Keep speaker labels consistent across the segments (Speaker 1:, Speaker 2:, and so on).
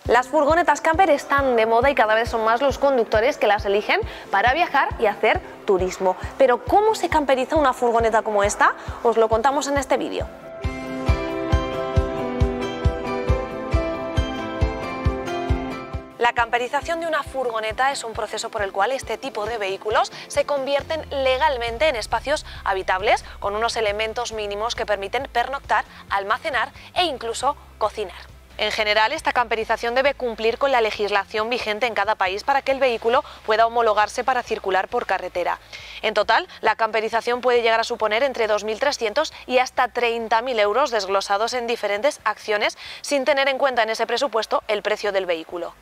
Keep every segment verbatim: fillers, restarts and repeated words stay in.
Speaker 1: Las furgonetas camper están de moda y cada vez son más los conductores que las eligen para viajar y hacer turismo. Pero ¿cómo se camperiza una furgoneta como esta? Os lo contamos en este vídeo. La camperización de una furgoneta es un proceso por el cual este tipo de vehículos se convierten legalmente en espacios habitables con unos elementos mínimos que permiten pernoctar, almacenar e incluso cocinar. En general, esta camperización debe cumplir con la legislación vigente en cada país para que el vehículo pueda homologarse para circular por carretera. En total, la camperización puede llegar a suponer entre dos mil trescientos y hasta treinta mil euros desglosados en diferentes acciones sin tener en cuenta en ese presupuesto el precio del vehículo.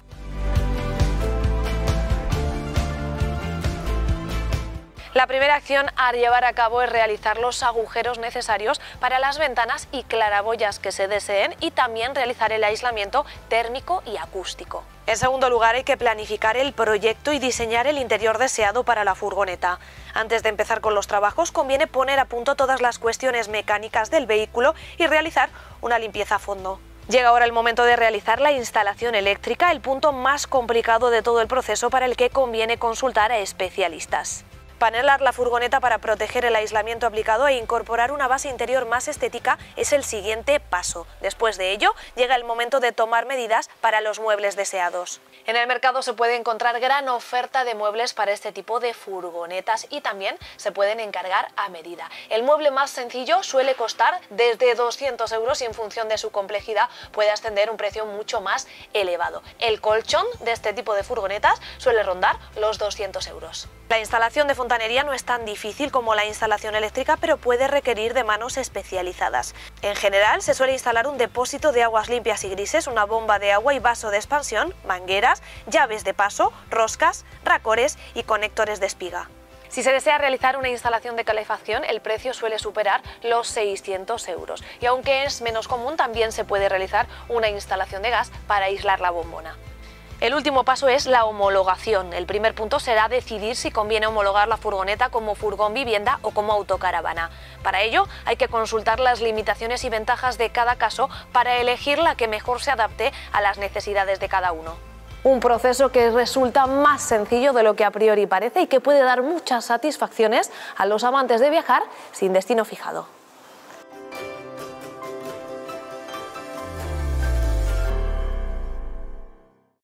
Speaker 1: La primera acción a llevar a cabo es realizar los agujeros necesarios para las ventanas y claraboyas que se deseen y también realizar el aislamiento térmico y acústico. En segundo lugar, hay que planificar el proyecto y diseñar el interior deseado para la furgoneta. Antes de empezar con los trabajos, conviene poner a punto todas las cuestiones mecánicas del vehículo y realizar una limpieza a fondo. Llega ahora el momento de realizar la instalación eléctrica, el punto más complicado de todo el proceso para el que conviene consultar a especialistas. Panelar la furgoneta para proteger el aislamiento aplicado e incorporar una base interior más estética es el siguiente paso. Después de ello, llega el momento de tomar medidas para los muebles deseados. En el mercado se puede encontrar gran oferta de muebles para este tipo de furgonetas y también se pueden encargar a medida. El mueble más sencillo suele costar desde doscientos euros y en función de su complejidad puede ascender un precio mucho más elevado. El colchón de este tipo de furgonetas suele rondar los doscientos euros. La instalación de fontanería no es tan difícil como la instalación eléctrica, pero puede requerir de manos especializadas. En general, se suele instalar un depósito de aguas limpias y grises, una bomba de agua y vaso de expansión, mangueras, llaves de paso, roscas, racores y conectores de espiga. Si se desea realizar una instalación de calefacción, el precio suele superar los seiscientos euros. Y aunque es menos común, también se puede realizar una instalación de gas para aislar la bombona. El último paso es la homologación. El primer punto será decidir si conviene homologar la furgoneta como furgón vivienda o como autocaravana. Para ello hay que consultar las limitaciones y ventajas de cada caso para elegir la que mejor se adapte a las necesidades de cada uno. Un proceso que resulta más sencillo de lo que a priori parece y que puede dar muchas satisfacciones a los amantes de viajar sin destino fijado.